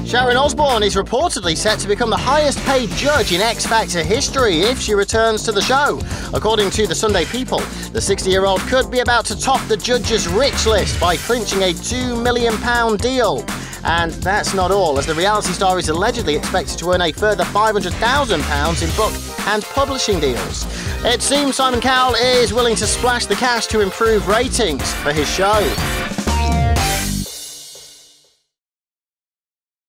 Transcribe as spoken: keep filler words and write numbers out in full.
Sharon Osbourne is reportedly set to become the highest-paid judge in X Factor history if she returns to the show. According to the Sunday People, the sixty-year-old could be about to top the judge's rich list by clinching a two million pounds deal. And that's not all, as the reality star is allegedly expected to earn a further five hundred thousand pounds in book and publishing deals. It seems Simon Cowell is willing to splash the cash to improve ratings for his show.